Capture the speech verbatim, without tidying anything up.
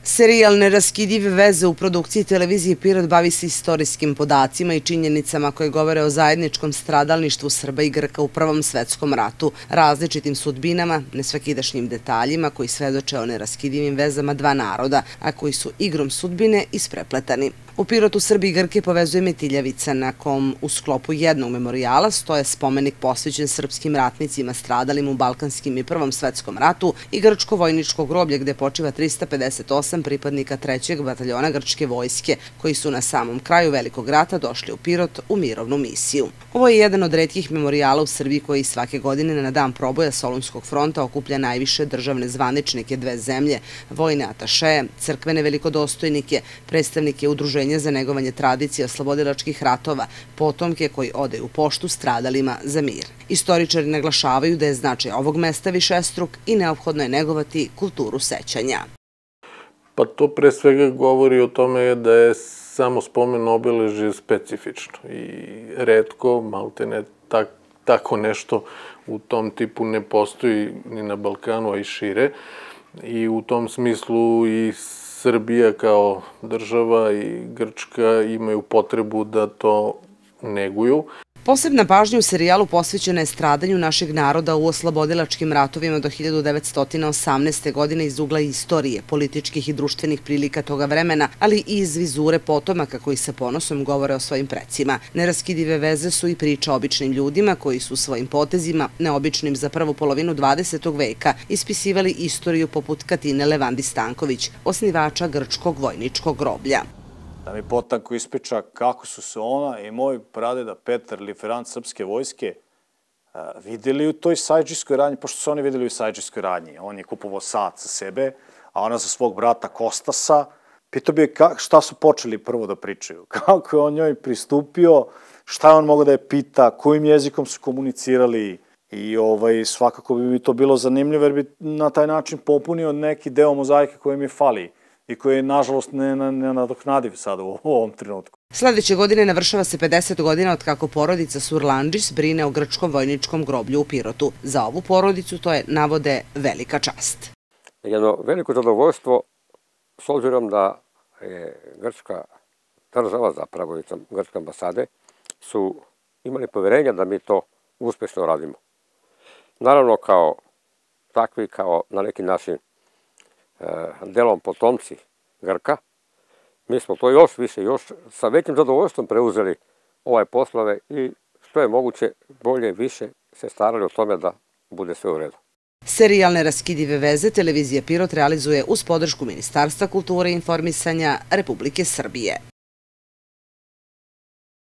Serijal Neraskidive veze u produkciji televizije Pirot bavi se istorijskim podacima i činjenicama koje govore o zajedničkom stradalništvu Srba i Grka u Prvom svetskom ratu, različitim sudbinama, nesvakidašnjim detaljima koji svedoče o neraskidivim vezama dva naroda, a koji su igrom sudbine isprepletani. U Pirotu Srbi i Grke povezuje Metiljavica, na kom u sklopu jednog memorijala stoje spomenik posvećen srpskim ratnicima stradalim u Balkanskim i Prvom svetskom ratu i grčko vojničko groblje gde počiva trista pedeset osam pripadnika trećeg bataljona grčke vojske, koji su na samom kraju Velikog rata došli u Pirot u mirovnu misiju. Ovo je jedan od retkih memorijala u Srbiji koji svake godine na dan proboja Solunskog fronta okuplja najviše državne zvaničnike dve zemlje, vojne atašeje, crkvene velikodostojnike, predstavnike udruženja za negovanje tradicije oslobodilačkih ratova, potomke koji odaju poštu stradalima za mir. Istoričari naglašavaju da je značaj ovog mesta višestruk i neophodno je negovati kulturu sećanja. Pa to pre svega govori o tome da je samo spomen obeležje specifično i retko, malte ne tako nešto u tom tipu ne postoji ni na Balkanu, a i šire. I u tom smislu i Srbija kao država i Grčka imaju potrebu da to neguju. Posebna pažnja u serijalu posvećena je stradanju našeg naroda u oslobodilačkim ratovima do hiljadu devetsto osamnaeste. godine iz ugla istorije, političkih i društvenih prilika toga vremena, ali i iz vizure potomaka koji sa ponosom govore o svojim precima. Neraskidive veze su i priča o običnim ljudima koji su svojim potezima, neobičnim za prvu polovinu dvadesetog veka, ispisivali istoriju poput Katine Levandi Stanković, osnivača grčkog vojničkog groblja. Da mi potanko ispriča kako su se ona i moj pradeda Petar, liferant srpske vojske, videli u toj sajđijskoj radnji, pošto su oni videli u sajđijskoj radnji. On je kupovao sat za sebe, a ona za svog brata Kostasa. Pitao bi je šta su počeli prvo da pričaju, kako je on njoj pristupio, šta je on mogao da je pita, kojim jezikom su komunicirali. I svakako bi to bilo zanimljivo jer bi na taj način popunio neki deo mozaike koje mi fali i koji je, nažalost, nenadoknadiv sada u ovom trenutku. Sledeće godine navršava se pedeset godina od kako porodica Surlandžis brine o grčkom vojničkom groblju u Pirotu. Za ovu porodicu to je, navode, velika čast. Jedno veliko zadovoljstvo, s obzirom da je grčka država, zapravo i grčke ambasade, su imali poverenja da mi to uspešno radimo. Naravno, kao takvi, kao na neki način delom potomci Grka, mi smo to još više, još sa većim zadovoljstvom preuzeli ovaj poslove i što je moguće bolje, više se starali o tome da bude sve u redu. Serijal Neraskidive veze televizija Pirot realizuje uz podršku Ministarstva kulture i informisanja Republike Srbije.